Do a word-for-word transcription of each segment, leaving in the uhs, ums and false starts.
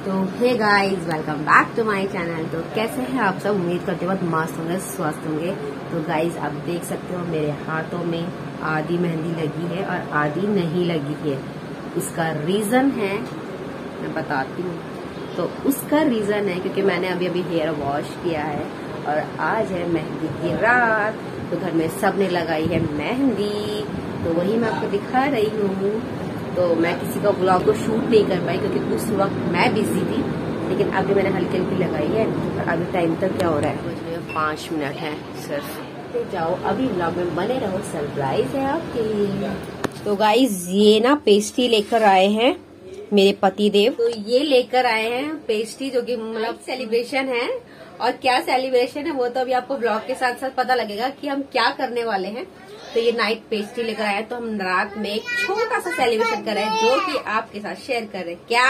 तो hey guys, welcome back to my channel. तो कैसे हैं आप सब? उम्मीद करते बहुत मस्त होंगे, स्वस्थ होंगे। तो गाइस, आप देख सकते हो मेरे हाथों में आधी मेहंदी लगी है और आधी नहीं लगी है। उसका रीजन है, मैं बताती हूँ। तो उसका रीजन है क्योंकि मैंने अभी अभी हेयर वॉश किया है और आज है मेहंदी की रात। तो घर में सब ने लगाई है मेहंदी, तो वही मैं आपको दिखा रही हूँ। तो मैं किसी का ब्लॉग को शूट नहीं कर पाई क्योंकि उस वक्त मैं बिजी थी, लेकिन अभी मैंने हल्की हल्की लगाई है। और अभी टाइम तक क्या हो रहा है, मुझे पाँच मिनट है सिर्फ। तो जाओ, अभी ब्लॉग में बने रहो, सरप्राइज है आपके लिए। तो गाइज, ये ना पेस्ट्री लेकर आए हैं मेरे पति देव। तो ये लेकर आए हैं पेस्ट्री, जो कि मतलब सेलिब्रेशन है। और क्या सेलिब्रेशन है वो तो अभी आपको ब्लॉग के साथ साथ पता लगेगा कि हम क्या करने वाले हैं। तो ये नाइट पेस्ट्री लेकर आए हैं, तो हम रात में एक छोटा सा सेलिब्रेशन कर रहे हैं, जो कि आपके साथ शेयर कर रहे हैं। क्या?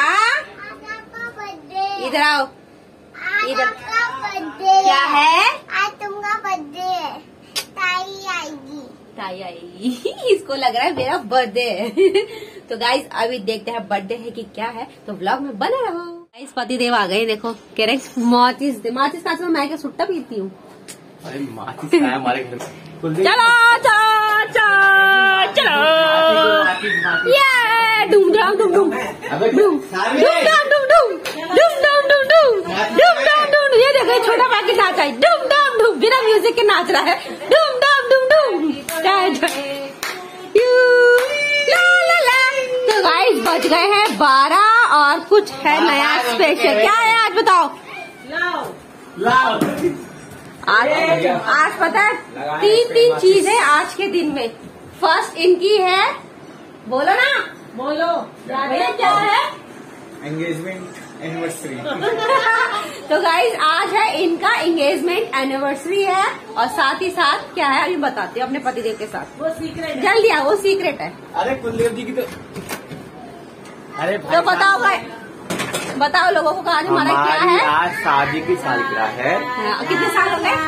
इधर आओ, इधर। क्या है? आज तुमका बर्थडे है, ताई आएगी। ताई आएगी। इसको लग रहा है मेरा बर्थडे है। तो गाइज, अभी देखते हैं बर्थडे है कि क्या है। तो व्लॉग में बने रहो। गाइज, पति देव आ गए। देखो कह रहे माचिस दे, माचिस का मैं क्या सुट्टा पीती हूँ। अरे माचिस है हमारे घर में। चलो चलो चलो चलो, ये डूम डूम डूम डूम डूम डूम डूम डूम डूम डूम डूम डूम डूम डूम डूम। ये देखो छोटा पैकेट नाच है, डूम डूम डूम, बिना म्यूजिक के नाच रहा है। डूम डूम डूम डूम। तो गाइस, बज गए हैं बारह और कुछ है नया स्पेशल। क्या है आज बताओ? लाओ लाओ। आज आज पता है तीन तीन चीज है आज के दिन में। फर्स्ट इनकी है, बोलो ना, बोलो भैया क्या है? Engagement anniversary. तो गाइज, आज है इनका एंगेजमेंट एनिवर्सरी है। और साथ ही साथ क्या है अभी बताती हूँ अपने पतिदेव के साथ। वो सीक्रेट, जल्दी आओ, वो सीक्रेट है। अरे कुलदेव जी की तो, अरे भाई तो बताओ भाई, बताओ लोगों को आज हमारा क्या है। आज शादी की सालगिरह है। हाँ, कितने साल हो गए?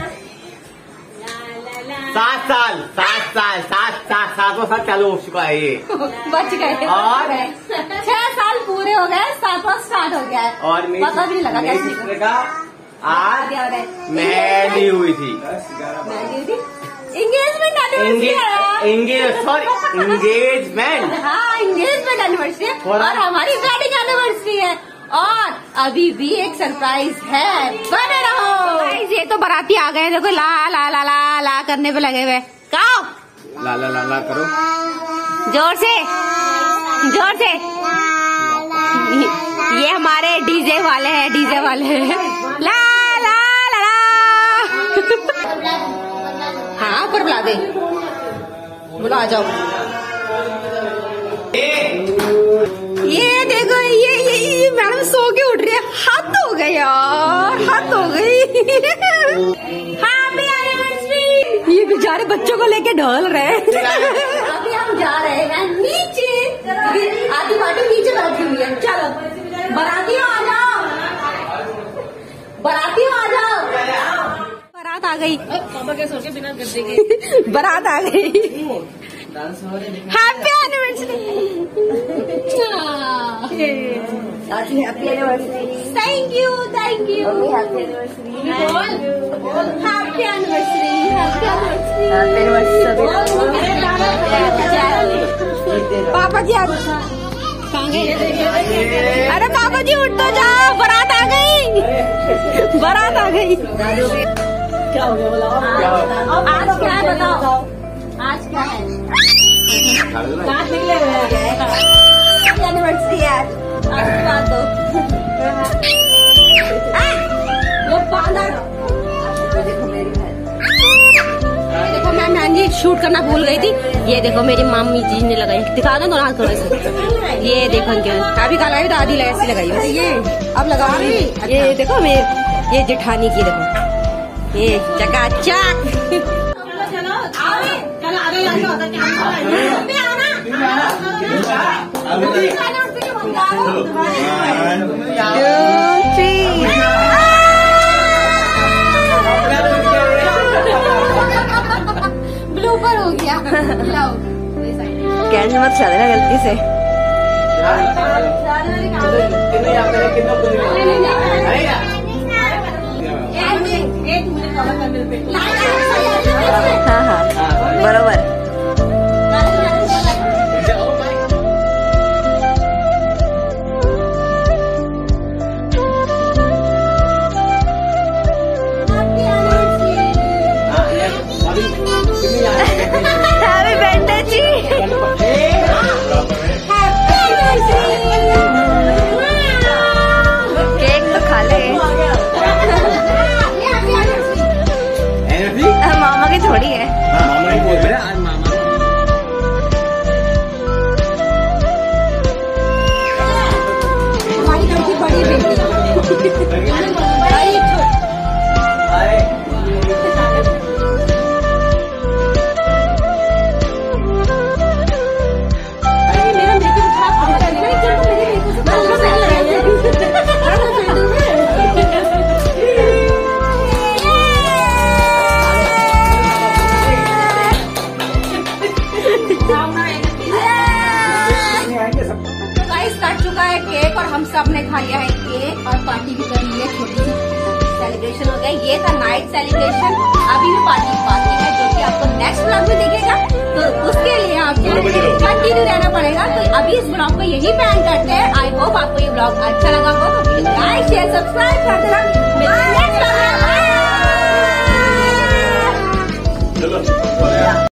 सात साल सात साल सात सात सातवां साल चालू हो चुका है ये। बच गए। और छह साल पूरे हो गए, सातवां स्टार्ट हो गया है। और मेरी पता भी नहीं लगा मेरी कैसे सिस्टर का आज मेहंदी हुई थी। Engagement anniversary, engage sorry engagement. हाँ, एंगेजमेंट एनिवर्सरी है और हमारी वेडिंग एनिवर्सरी है। और अभी भी एक सरप्राइज है, बने रहो। ये तो बाराती आ गए, देखो ला ला ला ला ला करने पे लगे हुए। गाओ, ला ला ला ला करो जोर से जोर से। ये हमारे डीजे वाले हैं, डीजे वाले हैं। ला ला ला ला। हाँ, ऊपर बुला दे, बोलो आ जाओ। ये देखो, ये ये, ये मैडम सो के उठ रही है। हाथ हो गए यार, हाथ हो गई। Happy anniversary. ये बेचारे बच्चों को लेके ढोल रहे हैं। अभी हम जा रहे हैं नीचे, आधी पार्टी नीचे बैठी हुई है। चलो बारातियों आ जाओ, बारातियों आ जाओ। बारात आ गई, पापा क्या सोच के बिना गद्दे के बारात आ गई। Happy anniversary. Happy anniversary. Thank you thank you. Happy anniversary. Happy anniversary. Happy anniversary. पापा जी आ गए। अरे पापा जी उठ तो जाओ, बारात आ गई, बारात आ गई। क्या हो गया बताओ? आज क्या है बताओ? आज क्या है? दांत निकले हुए हैं। एनिवर्सरी है आज, बात दो। ये बांधा। देखो मेरी बहन, देखो मैं मेहंदी शूट करना भूल गई थी। ये देखो मेरी मम्मी जी ने लगाई, दिखा दो दोनों हाथ थोड़े से। ये देखो अभी कल लगाई, दादी लगा ऐसी लगाई। ये अब लगा, ये देखो मेरे, ये जेठानी की देखो, ये चकाचक। ब्लूपर हो गया। कैंडल मत चला देना गलती से। कट चुका है केक और हम सब ने खा लिया है केक और पार्टी भी कर ली है, छोटी सी सेलिब्रेशन हो गया। ये था नाइट सेलिब्रेशन। अभी भी पार्टी बाकी है जो कि आपको नेक्स्ट ब्लॉग में देखेगा, तो उसके लिए आपको कंटिन्यू रहना पड़ेगा। तो अभी इस ब्लॉग को यही प्लान करते हैं। आई होप आपको ये ब्लॉग अच्छा लगा हो तो प्लीज लाइक शेयर सब्सक्राइब कर देना।